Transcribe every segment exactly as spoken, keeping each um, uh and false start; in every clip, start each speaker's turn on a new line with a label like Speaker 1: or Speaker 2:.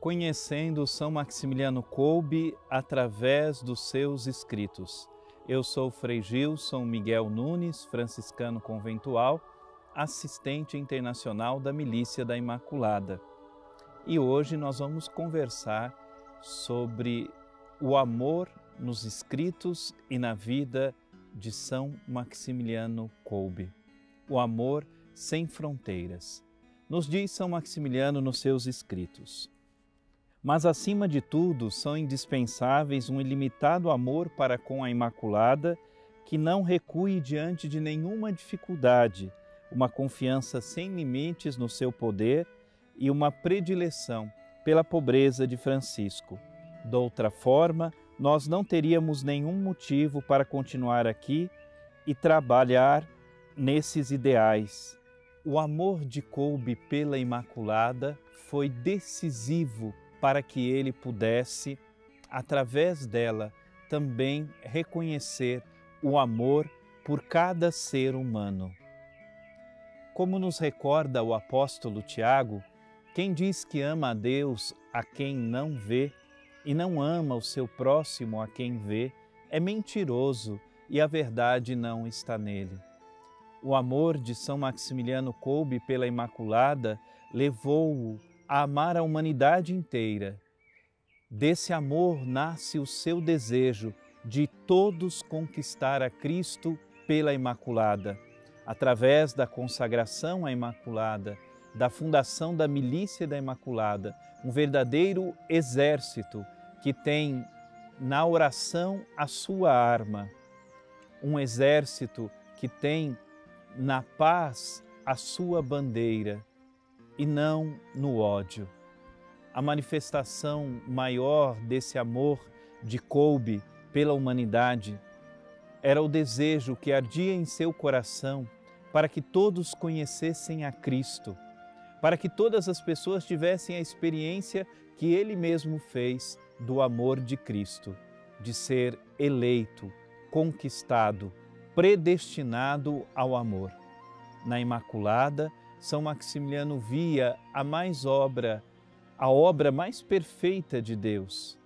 Speaker 1: conhecendo São Maximiliano Kolbe através dos seus escritos. Eu sou Frei Gilson Miguel Nunes, franciscano conventual, assistente internacional da Milícia da Imaculada. E hoje nós vamos conversar sobre o amor nos escritos e na vida de São Maximiliano Kolbe. O amor sem fronteiras. Nos diz São Maximiliano nos seus escritos: mas acima de tudo são indispensáveis um ilimitado amor para com a Imaculada, que não recue diante de nenhuma dificuldade, uma confiança sem limites no seu poder e uma predileção pela pobreza de Francisco. De outra forma, nós não teríamos nenhum motivo para continuar aqui e trabalhar nesses ideais. O amor de Kolbe pela Imaculada foi decisivo para que ele pudesse, através dela, também reconhecer o amor por cada ser humano. Como nos recorda o apóstolo Tiago, quem diz que ama a Deus a quem não vê e não ama o seu próximo a quem vê, é mentiroso e a verdade não está nele. O amor de São Maximiliano Kolbe pela Imaculada levou-o a amar a humanidade inteira. Desse amor nasce o seu desejo de todos conquistar a Cristo pela Imaculada, através da consagração à Imaculada, da fundação da Milícia da Imaculada, um verdadeiro exército que tem na oração a sua arma, um exército que tem na paz a sua bandeira e não no ódio. A manifestação maior desse amor de Kolbe pela humanidade era o desejo que ardia em seu coração para que todos conhecessem a Cristo, para que todas as pessoas tivessem a experiência que ele mesmo fez do amor de Cristo, de ser eleito, conquistado, predestinado ao amor. Na Imaculada, São Maximiliano via a mais obra, a obra mais perfeita de Deus,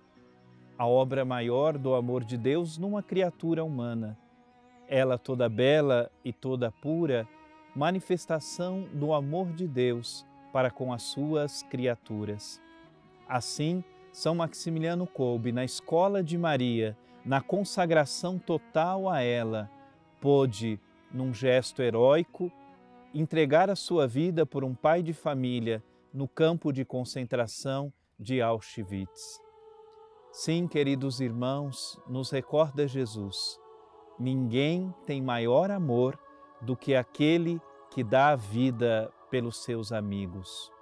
Speaker 1: a obra maior do amor de Deus numa criatura humana. Ela toda bela e toda pura, manifestação do amor de Deus para com as suas criaturas. Assim, São Maximiliano Kolbe, na escola de Maria, na consagração total a ela, pôde, num gesto heróico, entregar a sua vida por um pai de família no campo de concentração de Auschwitz. Sim, queridos irmãos, nos recorda Jesus: ninguém tem maior amor do que aquele que dá a vida pelos seus amigos.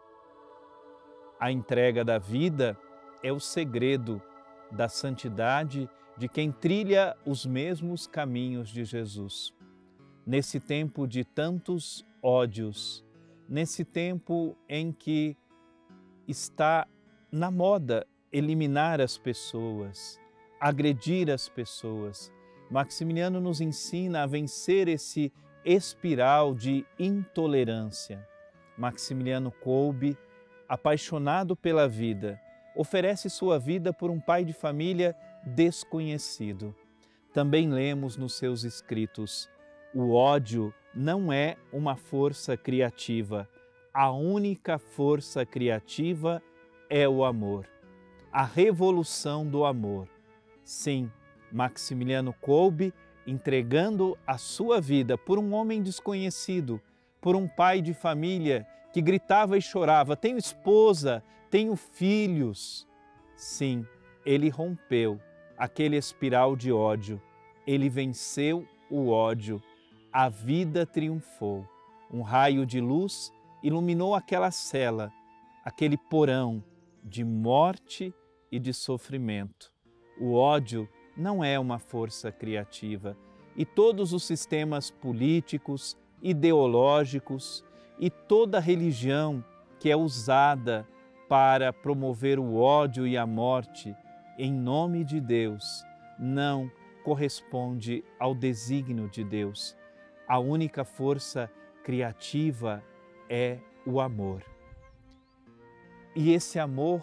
Speaker 1: A entrega da vida é o segredo da santidade de quem trilha os mesmos caminhos de Jesus. Nesse tempo de tantos ódios, nesse tempo em que está na moda eliminar as pessoas, agredir as pessoas, Maximiliano nos ensina a vencer esse espiral de intolerância. Maximiliano Kolbe, apaixonado pela vida, oferece sua vida por um pai de família desconhecido. Também lemos nos seus escritos: o ódio não é uma força criativa. A única força criativa é o amor. A revolução do amor. Sim, Maximiliano Kolbe, entregando a sua vida por um homem desconhecido, por um pai de família que gritava e chorava: tenho esposa, tenho filhos. Sim, ele rompeu aquele espiral de ódio. Ele venceu o ódio. A vida triunfou. Um raio de luz iluminou aquela cela, aquele porão de morte e de sofrimento. O ódio não é uma força criativa e todos os sistemas políticos, ideológicos e toda religião que é usada para promover o ódio e a morte em nome de Deus não corresponde ao desígnio de Deus. A única força criativa é o amor. E esse amor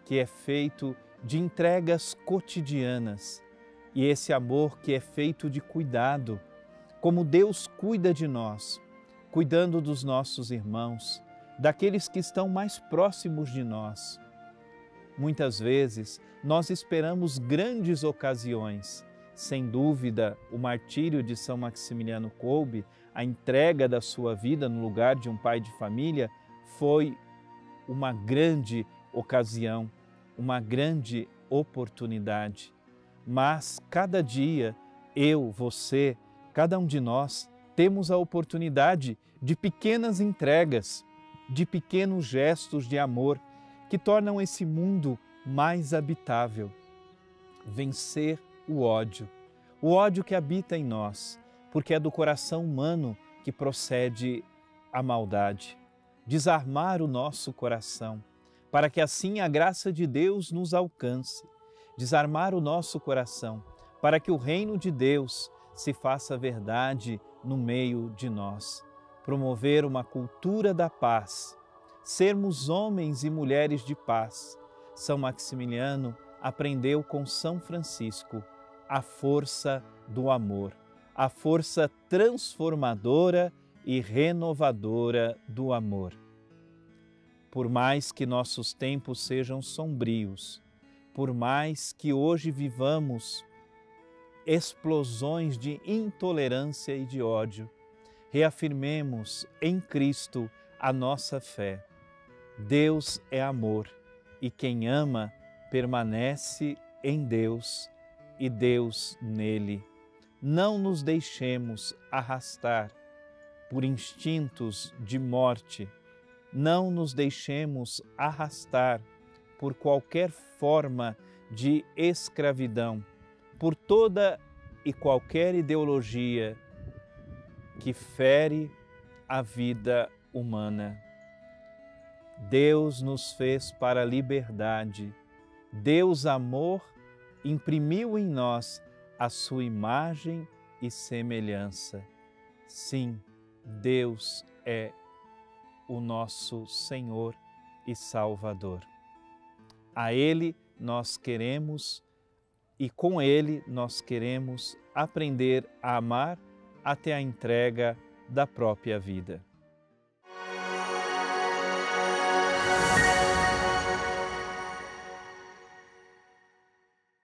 Speaker 1: que é feito de entregas cotidianas e esse amor que é feito de cuidado, como Deus cuida de nós, cuidando dos nossos irmãos, daqueles que estão mais próximos de nós. Muitas vezes nós esperamos grandes ocasiões. Sem dúvida, o martírio de São Maximiliano Kolbe, a entrega da sua vida no lugar de um pai de família, foi uma grande ocasião, uma grande oportunidade. Mas cada dia, eu, você, cada um de nós, temos a oportunidade de pequenas entregas, de pequenos gestos de amor que tornam esse mundo mais habitável. Vencer o ódio, o ódio que habita em nós, porque é do coração humano que procede a maldade. Desarmar o nosso coração, para que assim a graça de Deus nos alcance. Desarmar o nosso coração, para que o reino de Deus se faça verdade no meio de nós. Promover uma cultura da paz, sermos homens e mulheres de paz. São Maximiliano aprendeu com São Francisco a força do amor, a força transformadora e renovadora do amor. Por mais que nossos tempos sejam sombrios, por mais que hoje vivamos explosões de intolerância e de ódio, reafirmemos em Cristo a nossa fé. Deus é amor e quem ama permanece em Deus e Deus nele. Não nos deixemos arrastar por instintos de morte, não nos deixemos arrastar por qualquer forma de escravidão, por toda e qualquer ideologia que fere a vida humana. Deus nos fez para a liberdade. Deus, amor, imprimiu em nós a sua imagem e semelhança. Sim, Deus é o nosso Senhor e Salvador. A Ele nós queremos e com Ele nós queremos aprender a amar até a entrega da própria vida.